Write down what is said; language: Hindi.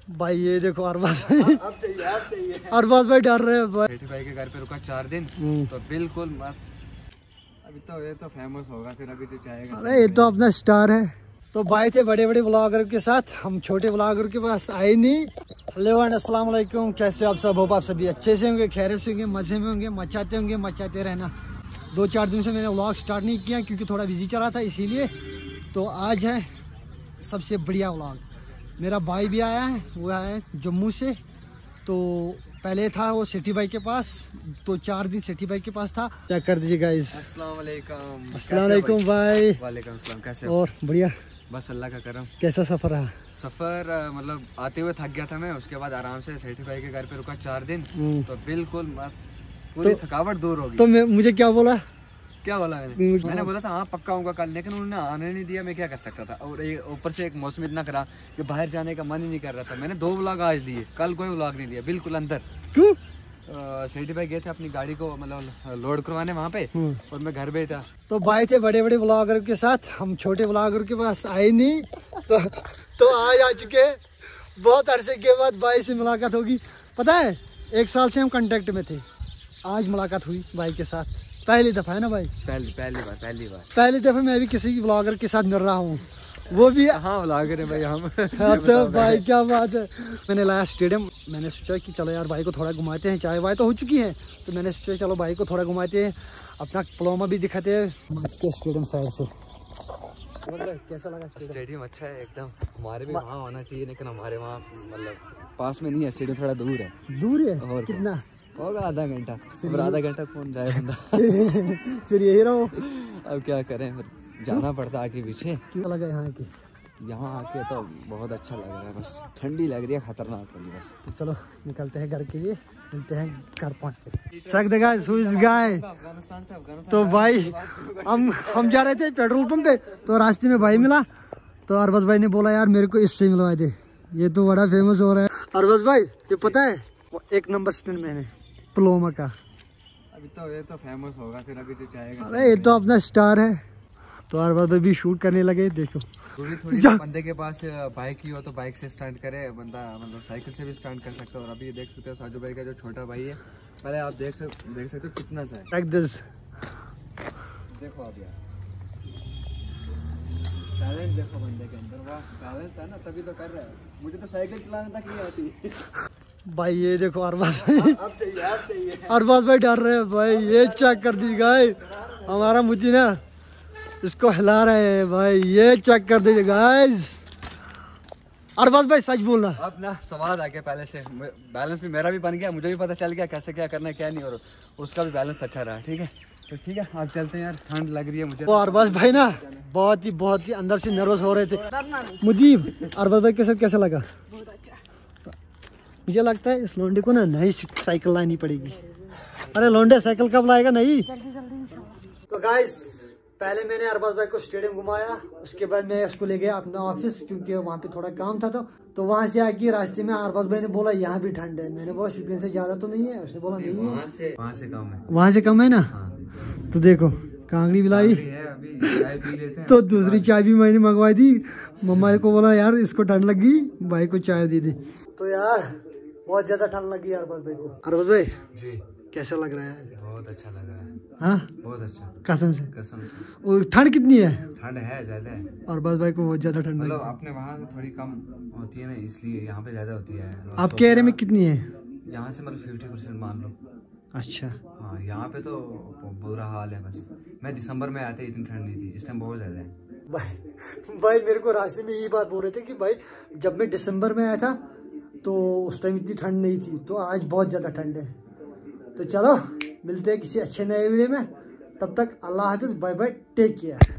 भाई ये देखो अरबाज भाई, अब सही है। अरबाज भाई डर रहे हैं भाई। सेठी भाई के घर पे रुका 4 दिन तो बिल्कुल मस्त। अभी तो ये तो फेमस होगा, फिर अभी तो चाहेगा। अरे ये तो अपना स्टार है। तो भाई थे बड़े बड़े ब्लॉगर के साथ, हम छोटे ब्लॉगर के पास आए नहीं। हेलो एंड अस्सलाम वालेकुम, कैसे आप सब? होप आप सभी अच्छे से होंगे, खैरियत से होंगे, मजे में होंगे, मचाते रहना। 2-4 दिन से मैंने व्लॉग स्टार्ट नहीं किया क्योंकि थोड़ा बिजी चला था, इसीलिए। तो आज है सबसे बढ़िया व्लॉग। मेरा भाई भी आया है, वो आया है जम्मू से। तो पहले था वो सेठी भाई के पास, तो 4 दिन सेठी भाई के पास था। चेक कर दीजिए गाइस। अस्सलाम वालेकुम। अस्सलाम वालेकुम भाई। वालेकुम सलाम। कैसे और बढ़िया, बस अल्लाह का करम। कैसा सफर रहा? सफर मतलब आते हुए थक गया था मैं, उसके बाद आराम से सेठी भाई के घर पे रुका 4 दिन तो बिल्कुल मस्त, पूरी थकावट दूर हो गई। तो मुझे क्या बोला? क्या बोला मैंने बोला था हाँ पक्का आऊंगा कल, लेकिन उन्होंने आने नहीं दिया। मैं क्या कर सकता था, और ऊपर से एक मौसम इतना खराब कि बाहर जाने का मन ही नहीं कर रहा था। मैंने 2 व्लॉग आज लिए, कल कोई व्लॉग नहीं लिया, बिल्कुल अंदर। क्यों? सेठी भाई गए थे अपनी गाड़ी को मतलब लोड करवाने वहाँ पे, और मैं घर पे था। तो भाई थे बड़े बड़े ब्लॉगर के साथ, हम छोटे ब्लॉगर के पास आए नहीं। तो आज आ चुके। बहुत अरसे के बाद भाई से मुलाकात होगी। पता है 1 साल से हम कांटेक्ट में थे, आज मुलाकात हुई भाई के साथ। पहली दफा है ना भाई? पहली दफा मैं भी किसी ब्लॉगर के साथ मिल रहा हूँ, वो भी। हाँ व्लॉगर है भाई हम। तो भाई क्या बात है। मैंने लाया स्टेडियम, मैंने सोचा कि चलो यार भाई को थोड़ा घुमाते हैं, चाय वाय तो हो चुकी है, तो मैंने सोचा चलो भाई को थोड़ा घुमाते हैं, अपना प्लोमा भी दिखाते हैं स्टेडियम साइड से। कैसा लगा स्टेडियम? अच्छा है एकदम। हमारे भी वहाँ होना चाहिए, लेकिन हमारे वहाँ मतलब पास में नहीं है स्टेडियम, थोड़ा दूर है। दूर है? और कितना होगा? आधा घंटा। फिर आधा घंटा कौन जाए बंदा। फिर यही रहो। अब क्या करें, फिर जाना पड़ता आगे पीछे। क्यों लगा यहाँ आके तो बहुत अच्छा लग रहा है, बस ठंडी लग रही है, खतरनाक वाली बस। तो चलो निकलते हैं घर के लिए, मिलते हैं घर पहुँचते। Check the guys, who is guy. तो भाई हम जा रहे थे पेट्रोल पंप पे, तो रास्ते में भाई मिला। तो अरबाज भाई ने बोला यार मेरे को इससे मिलवा दे, ये तो बड़ा फेमस हो रहा है। अरबाज भाई ये पता है वो 1 नंबर स्टूडेंट मैंने प्लोमा का। अभी तो ये तो फेमस होगा, फिर अभी तो चाहेगा। अरे ये तो अपना स्टार है। तो अरबाज भाई भी शूट करने लगे। देखो थोड़ी बंदे के पास बाइक ही हो तो बाइक से स्टंट करे बंदा, मतलब साइकिल से भी स्टंट कर सकता है। और अभी देख सकते हो साजू भाई का जो छोटा भाई है, पहले आप देख सकते हो कितना सा है। देखो आप यार, टैलेंट देखो बंदे के अंदर, वाह बैलेंस है ना, तभी तो कर रहा है। मुझे तो साइकिल चलाने तक नहीं आती। भाई ये देखो अरबाज भाई, अब सही है। अरबाज भाई डर रहे हैं भाई। ये चेक कर दी गाइस, हमारा मुझे ना इसको हिला रहे हैं भाई, ये चेक कर दीजिए गाइस। अरबाज भाई सच बोलना। अब ना स्वाद आ गया पहले से, बैलेंस भी मेरा भी बन गया, मुझे भी पता चल गया कैसे क्या करना है क्या नहीं, और उसका भी बैलेंस अच्छा रहा। ठीक है तो ठीक है, आप चलते हैं यार, ठंड लग रही है मुझे। वो अरबाज भाई ना बहुत ही अंदर से नर्वस हो रहे थे। मुजीब अरबाज भाई के साथ कैसा लगा? बहुत अच्छा। मुझे लगता है इस लोंडे को ना नई साइकिल लानी पड़ेगी। अरे लोंडे साइकिल कब लाएगा नई? तो गाइस पहले मैंने अरबाज भाई को स्टेडियम घुमाया, उसके बाद मैं उसको ले गया अपना ऑफिस, क्योंकि वहाँ पे थोड़ा काम था। तो वहाँ से आके रास्ते में अरबाज भाई ने बोला यहाँ भी ठंड है। मैंने बोला शुपियन से ज्यादा तो नहीं है? उसने बोला नहीं है, वहाँ से कम है। वहाँ से कम है ना? तो देखो कांगड़ी भी लाई, चाय पी लेते हैं। तो दूसरी चाय भी मैंने मंगवाई दी। मम्मा को बोला यार इसको ठंड लगी, भाई को चाय दे दी। तो यार बहुत ज्यादा ठंड लगी अरबाज भाई को। अरबाज भाई जी कैसा लग रहा है? बहुत अच्छा लग रहा है। हाँ बहुत अच्छा, कसम से। कसम से। ठंड कितनी है? ठंड है, ज्यादा है। अरबाज भाई को बहुत ज्यादा ठंड मतलब लगी। अपने वहाँ से थोड़ी कम होती है ना, इसलिए यहाँ पे ज्यादा होती है। आपके एरिया में कितनी है? यहाँ से मतलब 50% मान लो। अच्छा हाँ यहाँ पे तो बुरा हाल है बस। मैं दिसंबर में आया था, इतनी ठंड नहीं थी, इस टाइम बहुत ज्यादा है। भाई मेरे को रास्ते में यही बात बोल रहे थे कि भाई जब मैं दिसंबर में आया था तो उस टाइम इतनी ठंड नहीं थी, तो आज बहुत ज़्यादा ठंड है। तो चलो मिलते हैं किसी अच्छे नए वीडियो में, तब तक अल्लाह हाफिज़, बाय बाय, टेक केयर।